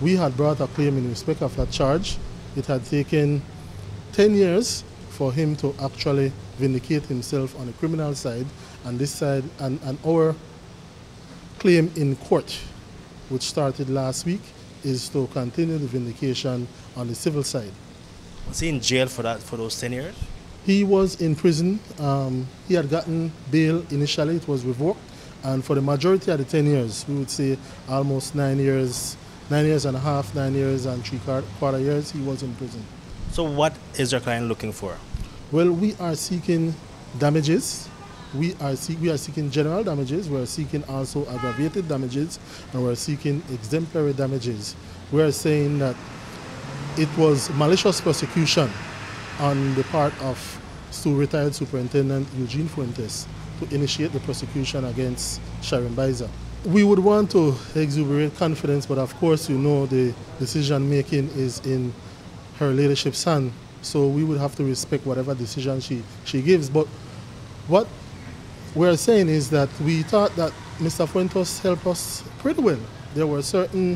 we had brought a claim in respect of that charge. It had taken 10 years for him to actually vindicate himself on the criminal side, and this side, and our claim in court, which started last week, is to continue the vindication on the civil side. Was he in jail for those 10 years? He was in prison. He had gotten bail initially, it was revoked, and for the majority of the 10 years, we would say almost 9 years, 9 years and a half, 9 years and three-quarter years, he was in prison. So what is your client looking for? Well, we are seeking damages. We are seeking general damages. We are seeking also aggravated damages, and we are seeking exemplary damages. We are saying that it was malicious prosecution on the part of retired Superintendent Eugene Fuentes to initiate the prosecution against Sharon Baiza. We would want to exuberate confidence, but of course, you know, the decision making is in her ladyship's hand, so we would have to respect whatever decision she gives. But what we're saying is that we thought that Mr. Fuentes helped us pretty well. There were certain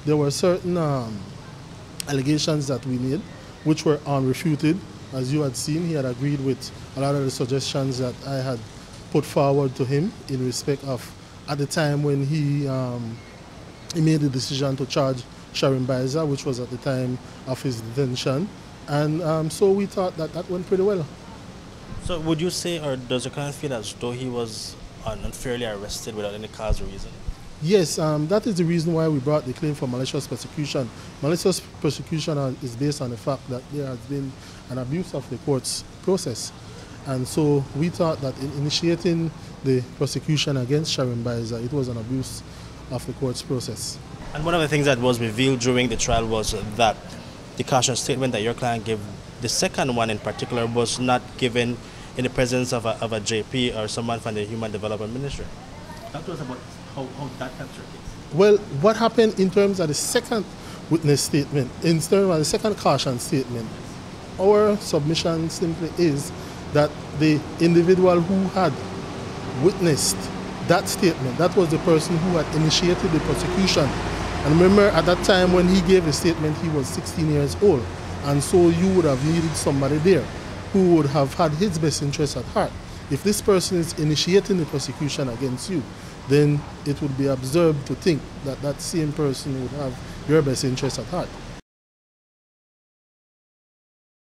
allegations that we made, which were unrefuted. As you had seen, he had agreed with a lot of the suggestions that I had put forward to him in respect of, at the time when he made the decision to charge Sharon Baiza, which was at the time of his detention. And so we thought that that went pretty well. So would you say, or does your client feel as though he was unfairly arrested without any cause or reason? Yes, that is the reason why we brought the claim for malicious prosecution. Malicious prosecution is based on the fact that there has been an abuse of the court's process. And so we thought that in initiating the prosecution against Sharon Baiza, it was an abuse of the court's process. And one of the things that was revealed during the trial was that the caution statement that your client gave, the second one in particular, was not given in the presence of a JP or someone from the Human Development Ministry. Talk to us about how that helps your case. Well, what happened in terms of the second witness statement, in terms of the second caution statement, our submission simply is that the individual who had witnessed that statement, that was the person who had initiated the prosecution. And remember, at that time when he gave the statement, he was 16 years old. And so you would have needed somebody there who would have had his best interest at heart. If this person is initiating the prosecution against you, then it would be absurd to think that that same person would have your best interest at heart.